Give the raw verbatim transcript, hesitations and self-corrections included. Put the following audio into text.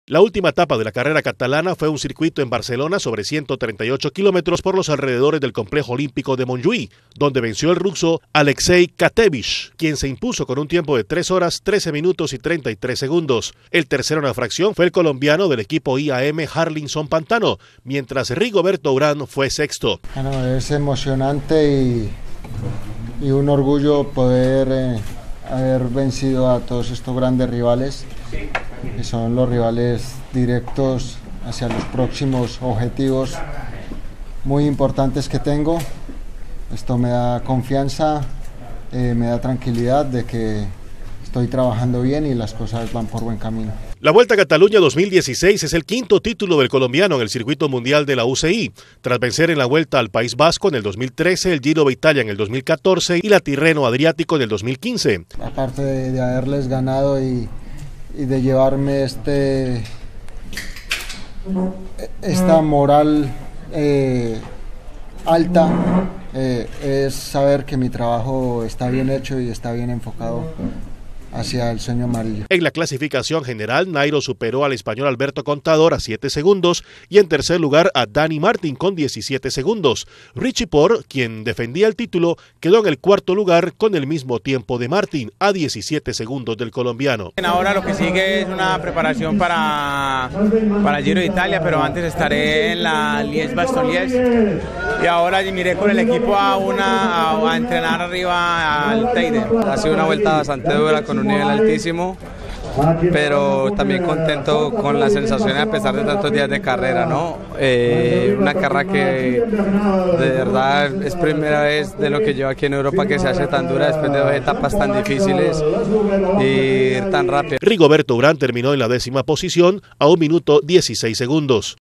La última etapa de la carrera catalana fue un circuito en Barcelona sobre ciento treinta y ocho kilómetros por los alrededores del complejo olímpico de Montjuïc, donde venció el ruso Alexei Katevich, quien se impuso con un tiempo de tres horas, trece minutos y treinta y tres segundos. El tercero en la fracción fue el colombiano del equipo I A M Harlinson Pantano, mientras Rigoberto Urán fue sexto. Bueno, es emocionante y, y un orgullo poder eh, haber vencido a todos estos grandes rivales, que son los rivales directos hacia los próximos objetivos muy importantes que tengo. Esto me da confianza, eh, me da tranquilidad de que estoy trabajando bien y las cosas van por buen camino. La Vuelta a Cataluña dos mil dieciséis es el quinto título del colombiano en el circuito mundial de la U C I, tras vencer en la Vuelta al País Vasco en el dos mil trece, el Giro de Italia en el dos mil catorce y la Tirreno Adriático en el dos mil quince. Aparte de, de haberles ganado y, y de llevarme este, esta moral eh, alta, eh, es saber que mi trabajo está bien hecho y está bien enfocado hacia el sueño amarillo. En la clasificación general, Nairo superó al español Alberto Contador a siete segundos y en tercer lugar a Dani Martin con diecisiete segundos. Richie Porte, quien defendía el título, quedó en el cuarto lugar con el mismo tiempo de Martin, a diecisiete segundos del colombiano. Ahora lo que sigue es una preparación para, para el Giro de Italia, pero antes estaré en la Liège-Bastogne-Liège y ahora miré con el equipo a, una, a, a entrenar arriba al Teide. Ha sido una vuelta bastante dura con un nivel altísimo, pero también contento con las sensaciones a pesar de tantos días de carrera, ¿no? Eh, una carrera que de verdad es primera vez de lo que llevo aquí en Europa que se hace tan dura después de dos etapas tan difíciles y ir tan rápido. Rigoberto Urán terminó en la décima posición a un minuto dieciséis segundos.